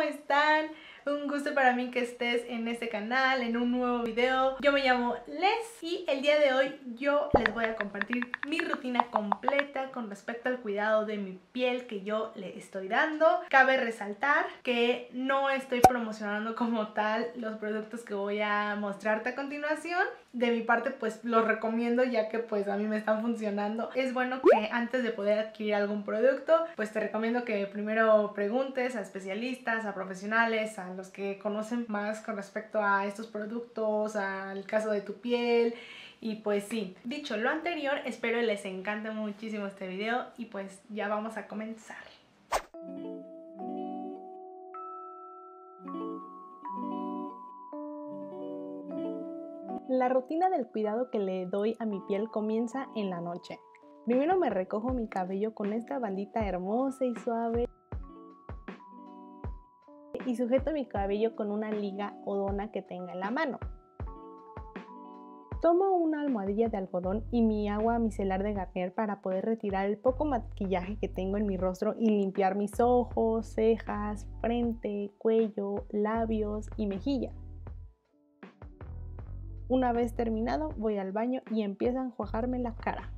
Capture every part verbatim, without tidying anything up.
están? Un gusto para mí que estés en este canal, en un nuevo video. Yo me llamo Les y el día de hoy yo les voy a compartir mi rutina completa con respecto al cuidado de mi piel que yo le estoy dando. Cabe resaltar que no estoy promocionando como tal los productos que voy a mostrarte a continuación. De mi parte pues los recomiendo ya que pues a mí me están funcionando. Es bueno que antes de poder adquirir algún producto pues te recomiendo que primero preguntes a especialistas, a profesionales, a los que conocen más con respecto a estos productos, al caso de tu piel. Y pues sí, dicho lo anterior, espero les encante muchísimo este video y pues ya vamos a comenzar. La rutina del cuidado que le doy a mi piel comienza en la noche. Primero me recojo mi cabello con esta bandita hermosa y suave y sujeto mi cabello con una liga o dona que tenga en la mano. Tomo una almohadilla de algodón y mi agua micelar de Garnier para poder retirar el poco maquillaje que tengo en mi rostro y limpiar mis ojos, cejas, frente, cuello, labios y mejilla. Una vez terminado, voy al baño y empiezo a enjuagarme la cara.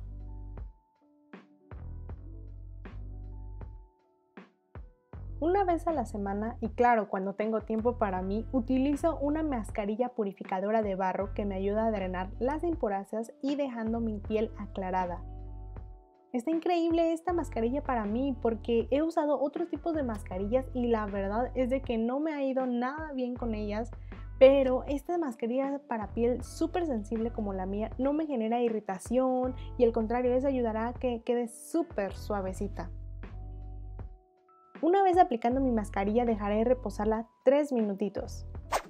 Una vez a la semana, y claro, cuando tengo tiempo para mí, utilizo una mascarilla purificadora de barro que me ayuda a drenar las impurezas y dejando mi piel aclarada. Está increíble esta mascarilla para mí porque he usado otros tipos de mascarillas y la verdad es de que no me ha ido nada bien con ellas. Pero esta mascarilla para piel súper sensible como la mía no me genera irritación y al contrario, eso ayudará a que quede súper suavecita. Una vez aplicando mi mascarilla dejaré reposarla tres minutitos.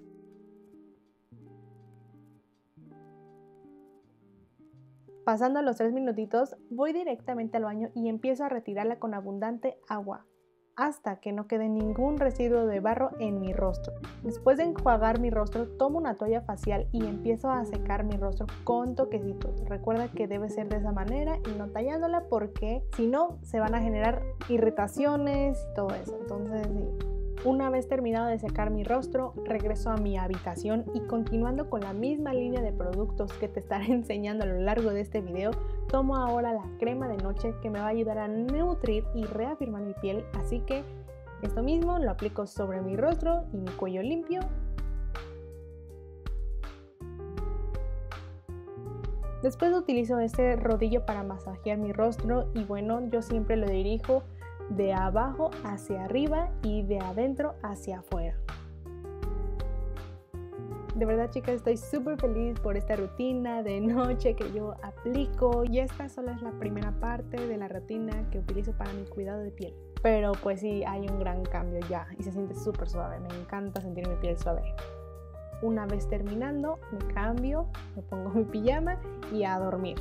Pasando los tres minutitos, voy directamente al baño y empiezo a retirarla con abundante agua, hasta que no quede ningún residuo de barro en mi rostro. Después de enjuagar mi rostro, tomo una toalla facial y empiezo a secar mi rostro con toquecitos. Recuerda que debe ser de esa manera y no tallándola porque si no se van a generar irritaciones y todo eso. Entonces, sí. Una vez terminado de secar mi rostro, regreso a mi habitación y continuando con la misma línea de productos que te estaré enseñando a lo largo de este video, tomo ahora la crema de noche que me va a ayudar a nutrir y reafirmar mi piel, así que esto mismo lo aplico sobre mi rostro y mi cuello limpio. Después utilizo este rodillo para masajear mi rostro y bueno, yo siempre lo dirijo de abajo hacia arriba y de adentro hacia afuera. De verdad, chicas, estoy súper feliz por esta rutina de noche que yo aplico y esta solo es la primera parte de la rutina que utilizo para mi cuidado de piel. Pero pues sí, hay un gran cambio ya y se siente súper suave, me encanta sentir mi piel suave. Una vez terminando, me cambio, me pongo mi pijama y a dormir.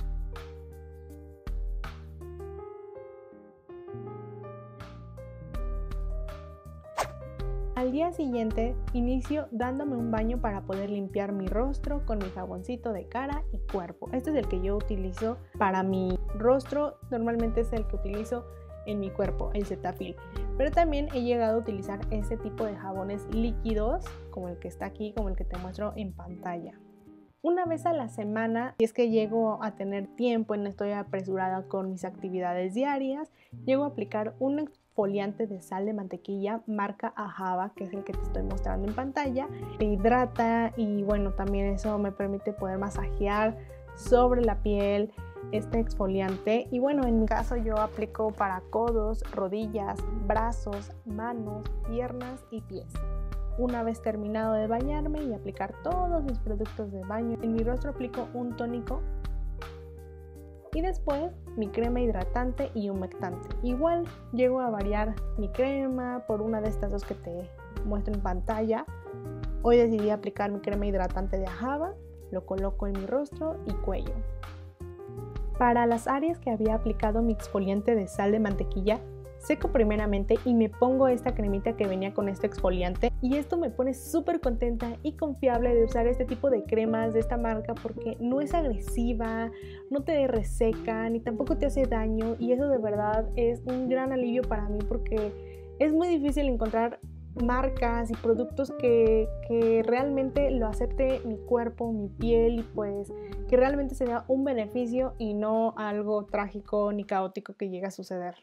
Al día siguiente, inicio dándome un baño para poder limpiar mi rostro con mi jaboncito de cara y cuerpo. Este es el que yo utilizo para mi rostro, normalmente es el que utilizo en mi cuerpo, el Cetaphil. Pero también he llegado a utilizar ese tipo de jabones líquidos, como el que está aquí, como el que te muestro en pantalla. Una vez a la semana, si es que llego a tener tiempo y no estoy apresurada con mis actividades diarias, llego a aplicar un exfoliante de sal de mantequilla marca Ajava, que es el que te estoy mostrando en pantalla. Te hidrata y bueno, también eso me permite poder masajear sobre la piel este exfoliante. Y bueno, en mi caso yo aplico para codos, rodillas, brazos, manos, piernas y pies. Una vez terminado de bañarme y aplicar todos mis productos de baño, en mi rostro aplico un tónico y después mi crema hidratante y humectante. Igual llego a variar mi crema por una de estas dos que te muestro en pantalla. Hoy decidí aplicar mi crema hidratante de Ajava, lo coloco en mi rostro y cuello. Para las áreas que había aplicado mi exfoliante de sal de mantequilla, seco primeramente y me pongo esta cremita que venía con este exfoliante y esto me pone súper contenta y confiable de usar este tipo de cremas de esta marca porque no es agresiva, no te reseca ni tampoco te hace daño y eso de verdad es un gran alivio para mí porque es muy difícil encontrar marcas y productos que, que realmente lo acepte mi cuerpo, mi piel, y pues que realmente sea un beneficio y no algo trágico ni caótico que llegue a suceder.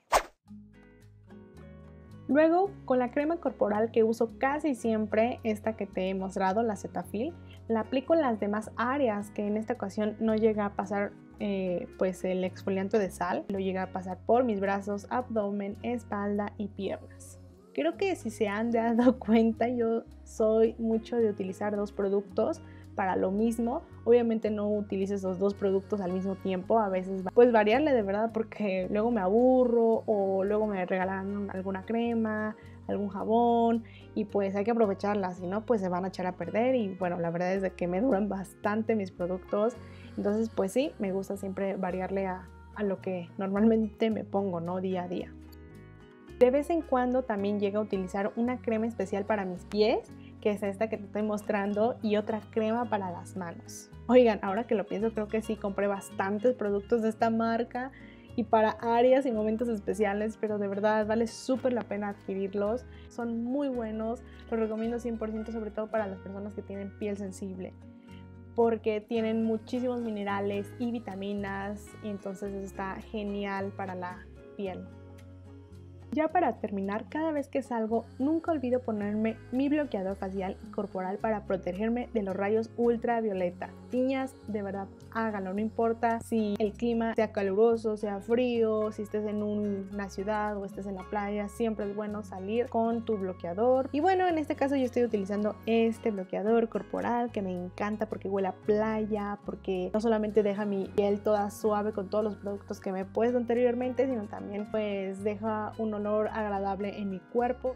Luego, con la crema corporal que uso casi siempre, esta que te he mostrado, la Cetaphil, la aplico en las demás áreas, que en esta ocasión no llega a pasar eh, pues el exfoliante de sal, lo llega a pasar por mis brazos, abdomen, espalda y piernas. Creo que si se han dado cuenta, yo soy mucho de utilizar dos productos para lo mismo. Obviamente no utilizo esos dos productos al mismo tiempo, a veces pues variarle de verdad, porque luego me aburro o luego me regalan alguna crema, algún jabón, y pues hay que aprovecharlas, si no pues se van a echar a perder. Y bueno, la verdad es de que me duran bastante mis productos, entonces pues sí, me gusta siempre variarle a, a lo que normalmente me pongo, ¿no? Día a día. De vez en cuando también llego a utilizar una crema especial para mis pies, que es esta que te estoy mostrando, y otra crema para las manos. Oigan, ahora que lo pienso, creo que sí compré bastantes productos de esta marca y para áreas y momentos especiales, pero de verdad vale súper la pena adquirirlos. Son muy buenos, los recomiendo cien por ciento, sobre todo para las personas que tienen piel sensible, porque tienen muchísimos minerales y vitaminas, y entonces está genial para la piel. Ya para terminar, cada vez que salgo, nunca olvido ponerme mi bloqueador facial y corporal para protegerme de los rayos ultravioleta. Niñas, de verdad, háganlo, no importa si el clima sea caluroso, sea frío, si estés en una ciudad o estés en la playa, siempre es bueno salir con tu bloqueador. Y bueno, en este caso yo estoy utilizando este bloqueador corporal que me encanta porque huele a playa, porque no solamente deja mi piel toda suave con todos los productos que me he puesto anteriormente, sino también pues deja un olor agradable en mi cuerpo.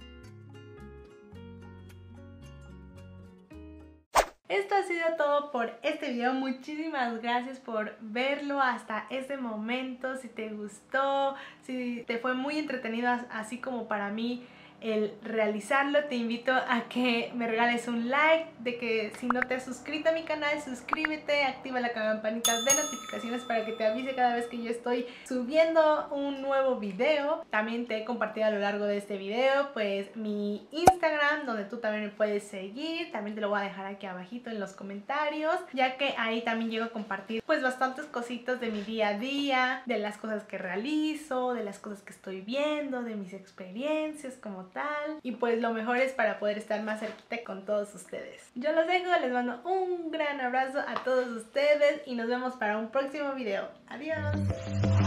Esto ha sido todo por este video. Muchísimas gracias por verlo hasta este momento. Si te gustó, si te fue muy entretenido así como para mí el realizarlo, te invito a que me regales un like, de que si no te has suscrito a mi canal, suscríbete, activa la campanita de notificaciones para que te avise cada vez que yo estoy subiendo un nuevo video. También te he compartido a lo largo de este video pues mi Instagram, donde tú también me puedes seguir. También te lo voy a dejar aquí abajito en los comentarios, ya que ahí también llego a compartir pues bastantes cositas de mi día a día, de las cosas que realizo, de las cosas que estoy viendo, de mis experiencias como tal, y pues lo mejor es para poder estar más cerquita con todos ustedes. Yo los dejo, les mando un gran abrazo a todos ustedes y nos vemos para un próximo video. Adiós.